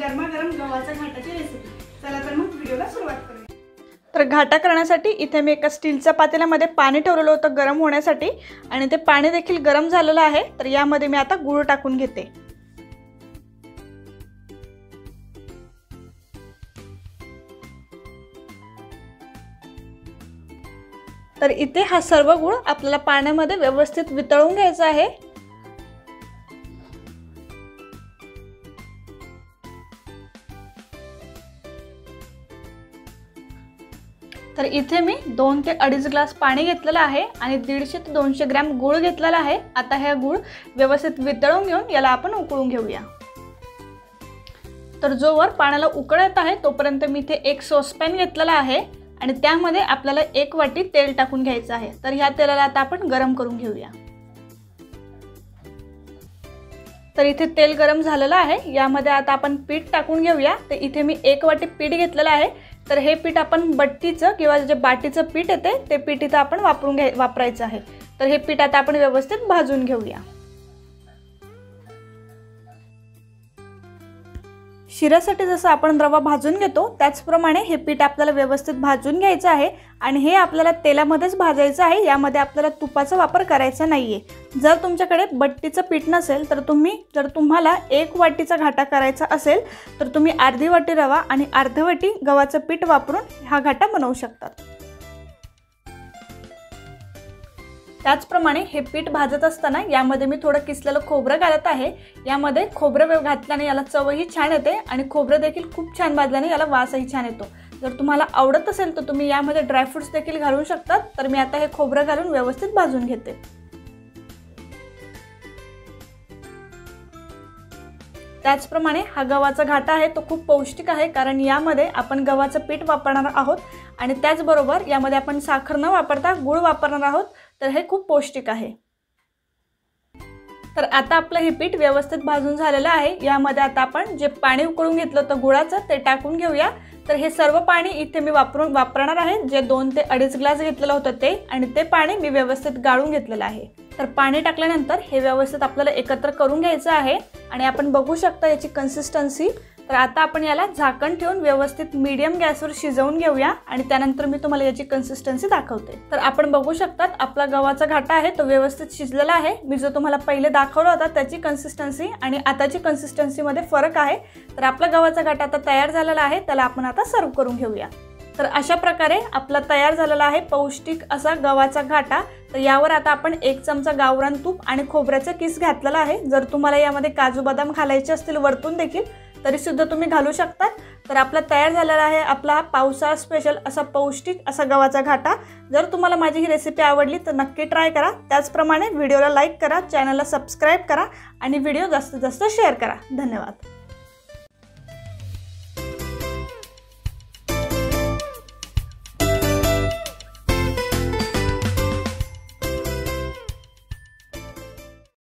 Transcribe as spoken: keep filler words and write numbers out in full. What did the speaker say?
गरमागरम गव्हाच्या घाटाची रेसिपी। चला तर मग व्हिडिओला सुरुवात करूया। तर घाटा करण्यासाठी इथे मी एका स्टीलच्या पातेल्यामध्ये पाणी ठेवलेलं होतं गरम होण्यासाठी आणि ते पाणी देखील गरम झालेलं आहे। तर यामध्ये मी आता गूळ टाकून घेते। तर इथे हा सर्व गूळ आपल्याला पाण्यामध्ये व्यवस्थित वितळून घ्यायचा आहे। तर इथे मी दोन ते अडीच ग्लास पाणी घेतलेलं आहे आणि दीडशे ते दोनशे ग्रॅम गूळ घेतलेला आहे। आता हे गूळ व्यवस्थित वितळून घेऊन याला आपण उकळून घेऊया। तर जोवर पाण्याला उकळ येत आहे तोपर्यंत मी इथे एक सॉसपॅन घेतलेला आहे आणि त्यामध्ये आपल्याला एक वाटी तेल टाकून घ्यायचं आहे। तर ह्या तेलाला आता आपण गरम करून घेऊया। तर इथे तेल गरम झालेलं आहे। यामध्ये आता आपण पीठ टाकून घेऊया। तर इथे मी एक वाटी पीठ घेतलेलं आहे। तर हे पीठ आपण बट्टीचं किंवा जे बाटीचं पीठ येते ते पीठ इथे आपण वापरून घ्या वापरायचं आहे। तर हे पीठ आता आपण व्यवस्थित भाजून घेऊया। शिऱ्यासाठी जसं आपण रवा भाजून घेतो त्याचप्रमाणे हे पीठ आपल्याला व्यवस्थित भाजून घ्यायचं आहे आणि हे आपल्याला तेलामध्येच भाजायचं आहे। यामध्ये आपल्याला तुपाचा वापर करायचा नाहीये। जर तुमच्याकडे बट्टीचं पीठ नसेल तर तुम्ही जर तुम्हाला एक वाटीचा घाटा करायचा असेल तर तुम्ही अर्धी वाटी रवा आणि अर्धी वाटी गव्हाचं पीठ वापरून हा घाटा बनवू शकता। त्याचप्रमाणे हे पीठ भाजत असताना यामध्ये मी थोडं किसलेलं खोबरं घालत आहे। यामध्ये खोबरं घातल्याने याला चवही छान येते आणि खोबरं देखील खूप छान भाजल्याने याला वासही छान येतो। जर तुम्हाला आवडत असेल तर तुम्ही यामध्ये ड्रायफ्रुट्स देखील घालू शकता। तर मी आता हे खोबरं घालून व्यवस्थित भाजून घेते। त्याचप्रमाणे हा गव्हाचा घाटा आहे तो खूप पौष्टिक आहे कारण यामध्ये आपण गव्हाचं पीठ वापरणार आहोत आणि त्याचबरोबर यामध्ये आपण साखर न वापरता गूळ वापरणार आहोत। तर हे खूप पौष्टिक आहे। तर आता आपलं हे पीठ व्यवस्थित भाजून झालेलं आहे। यामध्ये आता आपण जे पाणी उकळून घेतलं होतं गुळाचं ते टाकून घेऊया। तर हे सर्व पाणी इथे मी वापरून वापरणार आहे। जे दोन ते अडीच ग्लास घेतलेलं होतं ते आणि ते पाणी मी व्यवस्थित गाळून घेतलेलं आहे। तर पाणी टाकल्यानंतर हे व्यवस्थित आपल्याला एकत्र करून घ्यायचं आहे आणि आपण बघू शकता याची कन्सिस्टन्सी। तर आता आपण याला झाकण ठेवून व्यवस्थित मीडियम गॅसवर शिजवून घेऊया आणि त्यानंतर मी तुम्हाला याची कन्सिस्टन्सी दाखवते। तर आपण बघू शकता आपला गव्हाचा घाटा आहे तो व्यवस्थित शिजलेला आहे। मी जो तुम्हाला पहिले दाखवला होता त्याची कन्सिस्टन्सी आणि आताची कन्सिस्टन्सी मध्ये फरक आहे। तर आपला गव्हाचा घाटा आता तयार झालेला आहे। त्याला आपण आता सर्व करून घेऊया। तर अशा प्रकारे आपला तयार झालेला आहे पौष्टिक असा गव्हाचा घाटा। तर यावर आता आपण एक चमचा गावरान तूप आणि खोबऱ्याचा किस घातलेला आहे। जर तुम्हाला यामध्ये काजू बदाम घालायचे असतील वरतून देखील तरी सुद्धा तुम्ही घालू शकता। तर आपला तयार झालेला आहे आपला पावसाळा स्पेशल असा पौष्टिक असा गव्हाचा घाटा। जर तुम्हाला माझी ही रेसिपी आवडली तर नक्की ट्राय करा। त्याचप्रमाणे व्हिडिओला लाईक करा, चॅनलला सबस्क्राईब करा आणि व्हिडिओ जास्तीत जास्त शेअर करा। धन्यवाद।